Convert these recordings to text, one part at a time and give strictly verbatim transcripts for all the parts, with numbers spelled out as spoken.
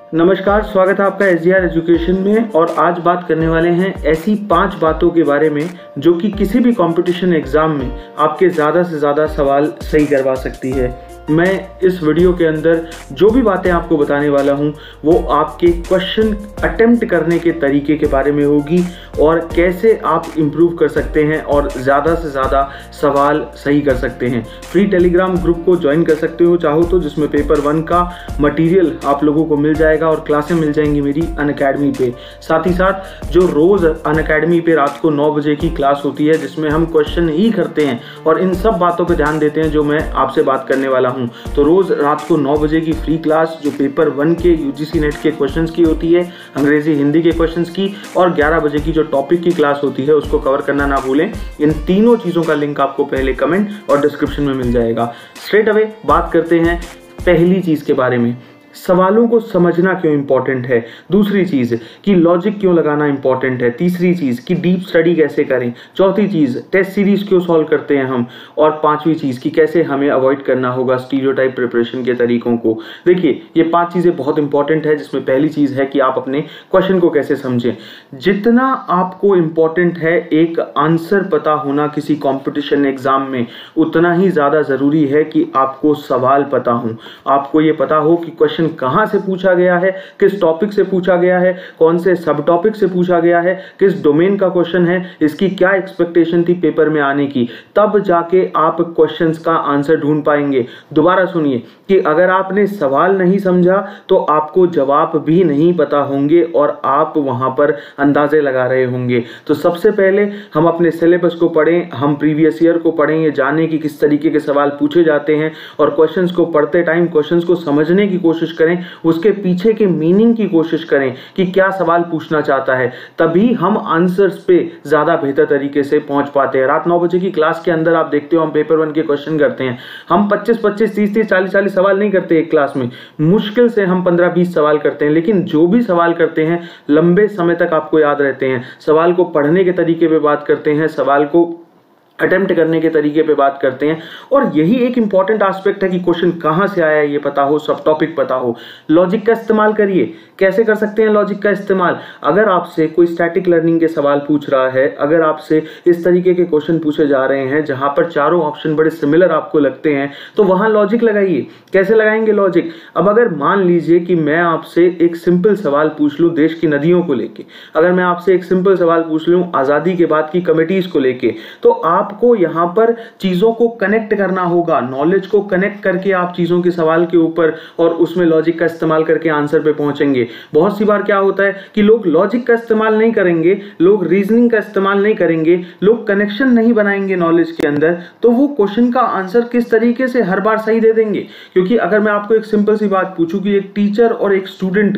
नमस्कार, स्वागत है आपका एस डी आर एजुकेशन में। और आज बात करने वाले हैं ऐसी पांच बातों के बारे में जो कि किसी भी कंपटीशन एग्जाम में आपके ज़्यादा से ज़्यादा सवाल सही करवा सकती है। मैं इस वीडियो के अंदर जो भी बातें आपको बताने वाला हूं वो आपके क्वेश्चन अटेम्प्ट करने के तरीके के बारे में होगी और कैसे आप इम्प्रूव कर सकते हैं और ज़्यादा से ज़्यादा सवाल सही कर सकते हैं। फ्री टेलीग्राम ग्रुप को ज्वाइन कर सकते हो चाहो तो, जिसमें पेपर वन का मटेरियल आप लोगों को मिल जाएगा और क्लासें मिल जाएंगी मेरी अनअकैडमी पे। साथ ही साथ जो रोज़ अनअकैडमी पे रात को नौ बजे की क्लास होती है जिसमें हम क्वेश्चन ही करते हैं और इन सब बातों पर ध्यान देते हैं जो मैं आपसे बात करने वाला हूँ। तो रोज रात को नौ बजे की फ्री क्लास जो पेपर वन के यूजीसी नेट के क्वेश्चंस की होती है, अंग्रेजी हिंदी के क्वेश्चंस की, और ग्यारह बजे की जो टॉपिक की क्लास होती है उसको कवर करना ना भूलें। इन तीनों चीजों का लिंक आपको पहले कमेंट और डिस्क्रिप्शन में मिल जाएगा। स्ट्रेट अवे बात करते हैं पहली चीज के बारे में, सवालों को समझना क्यों इंपॉर्टेंट है। दूसरी चीज़ कि लॉजिक क्यों लगाना इंपॉर्टेंट है। तीसरी चीज़ कि डीप स्टडी कैसे करें। चौथी चीज़ टेस्ट सीरीज क्यों सॉल्व करते हैं हम। और पांचवी चीज़ कि कैसे हमें अवॉइड करना होगा स्टीरियोटाइप प्रिपरेशन के तरीकों को। देखिए, ये पांच चीज़ें बहुत इंपॉर्टेंट है, जिसमें पहली चीज़ है कि आप अपने क्वेश्चन को कैसे समझें। जितना आपको इंपॉर्टेंट है एक आंसर पता होना किसी कॉम्पिटिशन एग्जाम में, उतना ही ज़्यादा ज़रूरी है कि आपको सवाल पता हो। आपको ये पता हो कि क्वेश्चन कहां से पूछा गया है, किस टॉपिक से पूछा गया है, कौन से सब टॉपिक से पूछा गया है, किस डोमेन का क्वेश्चन है, इसकी क्या एक्सपेक्टेशन थी पेपर में आने की। तब जाके आप क्वेश्चंस का आंसर ढूंढ पाएंगे। दोबारा सुनिए कि अगर आपने सवाल नहीं समझा तो आपको जवाब भी नहीं पता होंगे और आप वहां पर अंदाजे लगा रहे होंगे। तो सबसे पहले हम अपने सिलेबस को पढ़ें, हम प्रीवियस ईयर को पढ़ें, ये जाने कि किस तरीके के सवाल पूछे जाते हैं, और क्वेश्चंस को पढ़ते टाइम क्वेश्चंस को समझने की कोशिश करें, उसके पीछे के मीनिंग की कोशिश करें कि क्या सवाल पूछना चाहता है। तभी हम आंसर्स पे ज्यादा बेहतर तरीके से पहुंच पाते हैं। रात नौ बजे की क्लास के अंदर आप देखते हो हम पेपर वन के क्वेश्चन करते हैं, हम पच्चीस पच्चीस तीस तीस चालीस चालीस सवाल नहीं करते एक क्लास में, मुश्किल से हम पंद्रह बीस सवाल करते हैं। लेकिन जो भी सवाल करते हैं लंबे समय तक आपको याद रहते हैं। सवाल को पढ़ने के तरीके पे बात करते हैं, सवाल को अटेम्प्ट करने के तरीके पे बात करते हैं, और यही एक इंपॉर्टेंट एस्पेक्ट है कि क्वेश्चन कहां से आया है ये पता हो, सब टॉपिक पता हो। लॉजिक का इस्तेमाल करिए। कैसे कर सकते हैं लॉजिक का इस्तेमाल? अगर आपसे कोई स्टैटिक लर्निंग के सवाल पूछ रहा है, अगर आपसे इस तरीके के क्वेश्चन पूछे जा रहे हैं जहां पर चारों ऑप्शन बड़े सिमिलर आपको लगते हैं, तो वहां लॉजिक लगाइए। कैसे लगाएंगे लॉजिक? अब अगर मान लीजिए कि मैं आपसे एक सिंपल सवाल पूछ लूं देश की नदियों को लेके, अगर मैं आपसे एक सिंपल सवाल पूछ लूं आजादी के बाद की कमिटीज को लेके, तो आप आपको यहां पर चीजों को कनेक्ट करना होगा। नॉलेज को कनेक्ट करके आप चीजों के सवाल के ऊपर और उसमें लॉजिक का इस्तेमाल करके आंसर पे पहुंचेंगे। बहुत सी बार क्या होता है कि लोग लॉजिक का इस्तेमाल नहीं करेंगे, लोग रीजनिंग का इस्तेमाल नहीं करेंगे, लोग कनेक्शन नहीं बनाएंगे नॉलेज के अंदर, तो वो क्वेश्चन का आंसर किस तरीके से हर बार सही दे देंगे। क्योंकि अगर मैं आपको एक सिंपल सी बात पूछूं कि एक टीचर और एक स्टूडेंट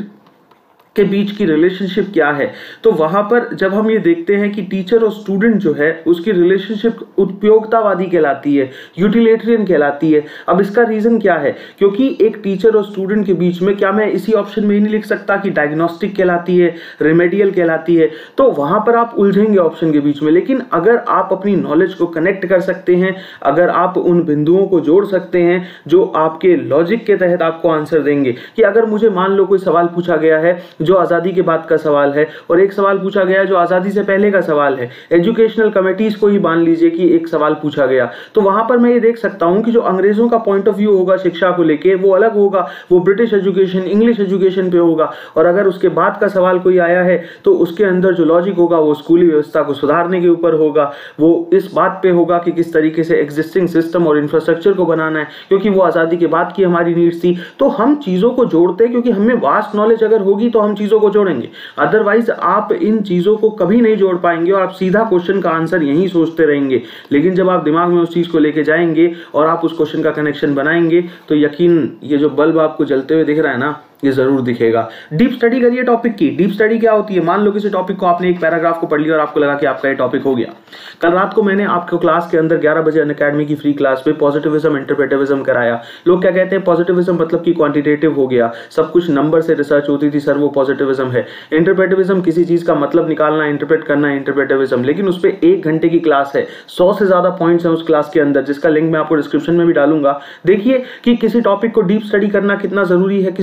के बीच की रिलेशनशिप क्या है, तो वहां पर जब हम ये देखते हैं कि टीचर और स्टूडेंट जो है उसकी रिलेशनशिप उपयोगितावादी कहलाती है, यूटिलिटेरियन कहलाती है। अब इसका रीजन क्या है? क्योंकि एक टीचर और स्टूडेंट के बीच में, क्या मैं इसी ऑप्शन में ही नहीं लिख सकता कि डायग्नोस्टिक कहलाती है, रेमेडियल कहलाती है? तो वहां पर आप उलझेंगे ऑप्शन के बीच में। लेकिन अगर आप अपनी नॉलेज को कनेक्ट कर सकते हैं, अगर आप उन बिंदुओं को जोड़ सकते हैं जो आपके लॉजिक के तहत आपको आंसर देंगे, कि अगर मुझे मान लो कोई सवाल पूछा गया है जो आजादी के बाद का सवाल है और एक सवाल पूछा गया है जो आजादी से पहले का सवाल है, एजुकेशनल कमिटीज को ही मान लीजिए कि एक सवाल पूछा गया, तो वहां पर मैं ये देख सकता हूं कि जो अंग्रेजों का पॉइंट ऑफ व्यू होगा शिक्षा को लेके वो अलग होगा, वो ब्रिटिश एजुकेशन, इंग्लिश एजुकेशन पे होगा। और अगर उसके बाद का सवाल कोई आया है तो उसके अंदर जो लॉजिक होगा वो स्कूली व्यवस्था को सुधारने के ऊपर होगा, वो इस बात पे होगा कि किस तरीके से एग्जिस्टिंग सिस्टम और इंफ्रास्ट्रक्चर को बनाना है, क्योंकि वो आजादी के बाद की हमारी नीड्स थी। तो हम चीजों को जोड़ते हैं, क्योंकि हमें वास्ट नॉलेज अगर होगी तो हम चीजों को जोड़ेंगे, अदरवाइज आप इन चीजों को कभी नहीं जोड़ पाएंगे और आप सीधा क्वेश्चन का आंसर यहीं सोचते रहेंगे। लेकिन जब आप दिमाग में उस चीज को लेके जाएंगे और आप उस क्वेश्चन का कनेक्शन बनाएंगे तो यकीन ये जो बल्ब आपको जलते हुए दिख रहा है ना, ये जरूर दिखेगा। डीप स्टडी करिए टॉपिक की। डीप स्टडी क्या होती है? मान लो किसी टॉपिक को आपने एक पैराग्राफ को पढ़ लिया और आपको लगा कि आपका ये टॉपिक हो गया। कल रात को मैंने आपको क्लास के अंदर ग्यारह बजे अनअकैडमी की फ्री क्लास पे पॉजिटिविज्म इंटरप्रेटिविज्म कराया। लोग क्या कहते हैं, पॉजिटिविज्म मतलब कि क्वांटिटेटिव हो गया, सब कुछ नंबर से रिसर्च होती थी सर, वो पॉजिटिविज्म है। इंटरप्रेटिविज्म किसी चीज का मतलब निकालना, इंटरप्रेट करना इंटरप्रेटिविज्म। लेकिन उस पर एक घंटे की क्लास है, सौ से ज्यादा पॉइंट्स हैं उस क्लास के अंदर, जिसका लिंक मैं आपको डिस्क्रिप्शन में भी डालूंगा। देखिए कि किसी टॉपिक को डीप स्टडी करना कितना जरूरी है, किसी टॉपिक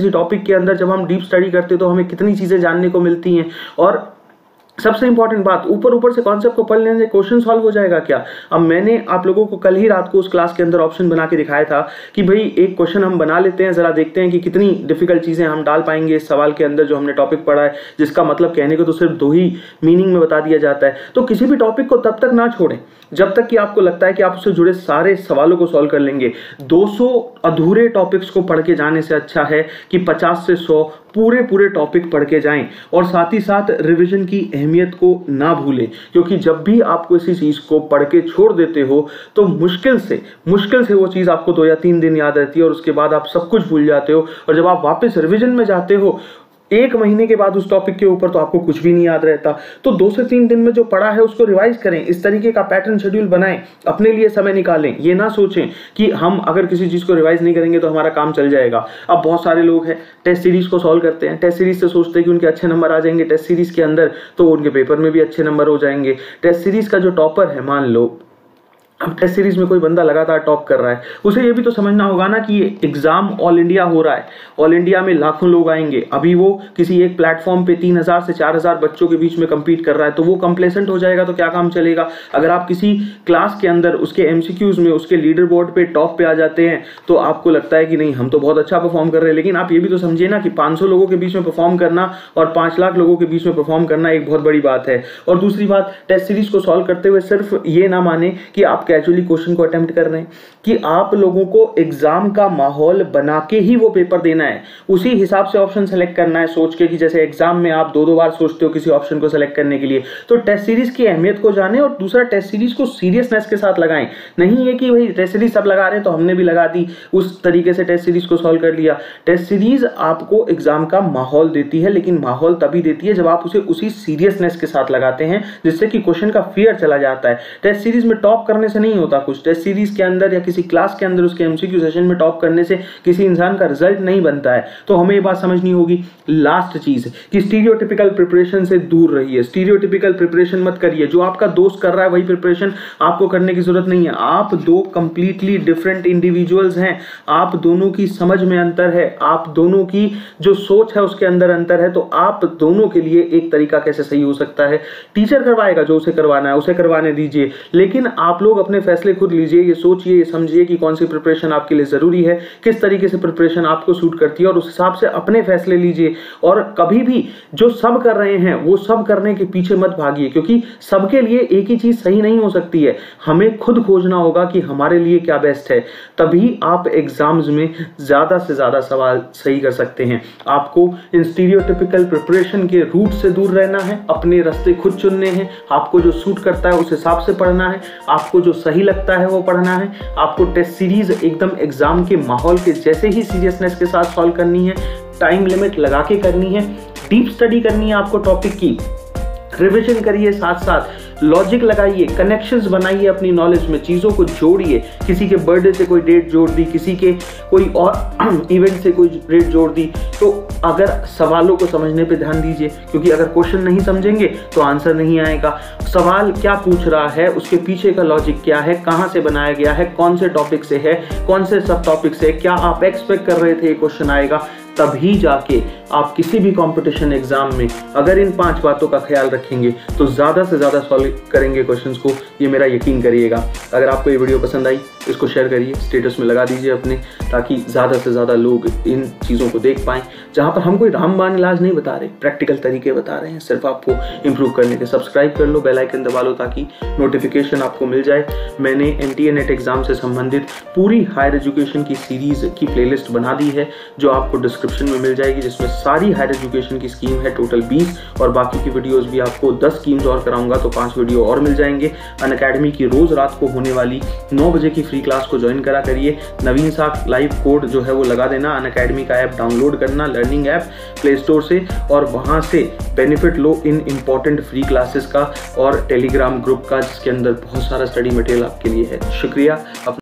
टॉपिक के अंदर जब हम डीप स्टडी करते हैं तो हमें कितनी चीज़ें जानने को मिलती हैं। और सबसे इंपॉर्टेंट बात, ऊपर ऊपर से कॉन्सेप्ट को पढ़ लेने से क्वेश्चन सॉल्व हो जाएगा क्या। अब मैंने आप लोगों को कल ही रात को उस क्लास के अंदर ऑप्शन बना के दिखाया था कि भाई एक क्वेश्चन हम बना लेते हैं, जरा देखते हैं कि कितनी डिफिकल्ट चीजें हम डाल पाएंगे इस सवाल के अंदर जो हमने टॉपिक पढ़ा है, जिसका मतलब कहने को तो सिर्फ दो ही मीनिंग में बता दिया जाता है। तो किसी भी टॉपिक को तब तक ना छोड़ें जब तक कि आपको लगता है कि आप उससे जुड़े सारे सवालों को सॉल्व कर लेंगे। दो सौ अधूरे टॉपिक्स को पढ़ के जाने से अच्छा है कि पचास से सौ पूरे पूरे टॉपिक पढ़ के जाएं। और साथ ही साथ रिवीजन की अहमियत को ना भूलें, क्योंकि जब भी आप किसी चीज को पढ़ के छोड़ देते हो तो मुश्किल से मुश्किल से वो चीज आपको दो या तीन दिन याद रहती है और उसके बाद आप सब कुछ भूल जाते हो। और जब आप वापस रिवीजन में जाते हो एक महीने के बाद उस टॉपिक के ऊपर, तो आपको कुछ भी नहीं याद रहता। तो दो से तीन दिन में जो पढ़ा है उसको रिवाइज करें, इस तरीके का पैटर्न शेड्यूल बनाएं, अपने लिए समय निकालें। ये ना सोचें कि हम अगर किसी चीज को रिवाइज नहीं करेंगे तो हमारा काम चल जाएगा। अब बहुत सारे लोग हैं टेस्ट सीरीज को सॉल्व करते हैं, टेस्ट सीरीज से सोचते हैं कि उनके अच्छे नंबर आ जाएंगे टेस्ट सीरीज के अंदर, तो उनके पेपर में भी अच्छे नंबर हो जाएंगे। टेस्ट सीरीज का जो टॉपर है, मान लो अब टेस्ट सीरीज में कोई बंदा लगातार टॉप कर रहा है, उसे ये भी तो समझना होगा ना कि ये एग्जाम ऑल इंडिया हो रहा है, ऑल इंडिया में लाखों लोग आएंगे। अभी वो किसी एक प्लेटफॉर्म पे तीन हजार से चार हजार बच्चों के बीच में compete कर रहा है, तो वो कंप्लेसेंट हो जाएगा तो क्या काम चलेगा। अगर आप किसी क्लास के अंदर उसके एमसीक्यूज में उसके लीडर बोर्ड पे टॉप पे आ जाते हैं तो आपको लगता है कि नहीं हम तो बहुत अच्छा परफॉर्म कर रहे हैं, लेकिन आप ये भी तो समझिए ना कि पाँच सौ लोगों के बीच में परफॉर्म करना और पाँच लाख लोगों के बीच में परफॉर्म करना एक बहुत बड़ी बात है। और दूसरी बात, टेस्ट सीरीज को सॉल्व करते हुए सिर्फ ये ना माने कि आप कैजुअली क्वेश्चन को अटेम्प्ट कर रहे हैं, कि आप लोगों को एग्जाम का माहौल बना के ही वो पेपर देना है। उसी हिसाब से ऑप्शन सेलेक्ट करना है, सोच के कि जैसे एग्जाम में आप दो दो बार सोचते हो किसी ऑप्शन को सेलेक्ट करने के लिए। तो टेस्ट सीरीज की अहमियत को जाने और दूसरा टेस्ट सीरीज को सीरियसनेस के साथ लगाएं। नहीं है कि भाई टेस्ट सीरीज सब लगा रहे हैं तो हमने भी लगा दी, उस तरीके से टेस्ट सीरीज को सॉल्व कर लिया। टेस्ट सीरीज आपको एग्जाम का माहौल देती है, लेकिन माहौल तभी देती है जब आप उसे उसी सीरियसनेस के साथ लगाते हैं, जिससे कि क्वेश्चन का फियर चला जाता है। टेस्ट सीरीज में टॉप करने से नहीं होता कुछ, टेस्ट सीरीज के अंदर या किसी क्लास के अंदर उसके एमसीक्यू सेशन में टॉप करने से किसी इंसान का रिजल्ट नहीं बनता है। तो हमें ये बात समझनी होगी। लास्ट चीज कि स्टीरियोटिपिकल प्रिपरेशन से दूर रहिए, स्टीरियोटिपिकल प्रिपरेशन मत करिए। जो आपका दोस्त कर रहा है वही प्रिपरेशन आपको करने की जरूरत नहीं है। आप दो कंप्लीटली डिफरेंट इंडिविजुअल्स हैं, आप दोनों की समझ में अंतर है, आप दोनों की जो सोच है उसके अंदर अंतर है। तो आप दोनों के लिए एक तरीका कैसे सही हो सकता है, टीचर करवाएगा जो उसे करवाना है उसे करवाने दीजिए, लेकिन आप लोग अपने फैसले खुद लीजिए। ये सोचिए, ये समझिए कि कौन सी प्रिपरेशन आपके लिए जरूरी है, किस तरीके से प्रिपरेशन आपको सूट करती है, और उस हिसाब से अपने फैसले लीजिए। और कभी भी जो सब कर रहे हैं वो सब करने के पीछे मत भागिए, क्योंकि सबके लिए एक ही चीज सही नहीं हो सकती है। हमें खुद खोजना होगा कि हमारे लिए क्या बेस्ट है, तभी आप एग्जाम्स में ज्यादा से ज्यादा सवाल सही कर सकते हैं। आपको इन स्टीरियोटिपिकल प्रिपरेशन के रूट से दूर रहना है, अपने रास्ते खुद चुनने हैं। आपको जो सूट करता है उस हिसाब से पढ़ना है, आपको जो सही लगता है वो पढ़ना है। आपको टेस्ट सीरीज एकदम एग्जाम के माहौल के जैसे ही सीरियसनेस के साथ सॉल्व करनी है, टाइम लिमिट लगा के करनी है, डीप स्टडी करनी है आपको टॉपिक की, रिवीजन करिए, साथ साथ लॉजिक लगाइए, कनेक्शंस बनाइए अपनी नॉलेज में, चीज़ों को जोड़िए। किसी के बर्थडे से कोई डेट जोड़ दी, किसी के कोई और इवेंट से कोई डेट जोड़ दी। तो अगर सवालों को समझने पे ध्यान दीजिए, क्योंकि अगर क्वेश्चन नहीं समझेंगे तो आंसर नहीं आएगा। सवाल क्या पूछ रहा है, उसके पीछे का लॉजिक क्या है, कहाँ से बनाया गया है, कौन से टॉपिक से है, कौन से सब टॉपिक से, क्या आप एक्सपेक्ट कर रहे थे ये क्वेश्चन आएगा, तभी जाके आप किसी भी कंपटीशन एग्जाम में अगर इन पांच बातों का ख्याल रखेंगे तो ज़्यादा से ज़्यादा सॉल्व करेंगे क्वेश्चंस को, ये मेरा यकीन करिएगा। अगर आपको ये वीडियो पसंद आई इसको शेयर करिए, स्टेटस में लगा दीजिए अपने, ताकि ज़्यादा से ज़्यादा लोग इन चीज़ों को देख पाएँ। जहाँ पर हम कोई रामबाण इलाज नहीं बता रहे, प्रैक्टिकल तरीके बता रहे हैं सिर्फ आपको इम्प्रूव करने के। सब्सक्राइब कर लो, बेल आइकन दबा लो ताकि नोटिफिकेशन आपको मिल जाए। मैंने एनटीए नेट एग्जाम से संबंधित पूरी हायर एजुकेशन की सीरीज की प्लेलिस्ट बना दी है, जो आपको डिस्क्रिप्शन में मिल जाएगी, जिसमें सारी हायर एजुकेशन की स्कीम है, टोटल बीस, और बाकी की वीडियोस भी आपको दस स्कीम्स और कराऊंगा तो पांच वीडियो और मिल जाएंगे। अनअकैडमी की रोज रात को होने वाली नौ बजे की फ्री क्लास को ज्वाइन करा करिए। नवीन साख लाइव कोड जो है वो लगा देना, अनअकैडमी का ऐप डाउनलोड करना, लर्निंग ऐप प्ले स्टोर से, और वहां से बेनिफिट लो इन इंपॉर्टेंट फ्री क्लासेस का और टेलीग्राम ग्रुप का, जिसके अंदर बहुत सारा स्टडी मटेरियल आपके लिए है। शुक्रिया।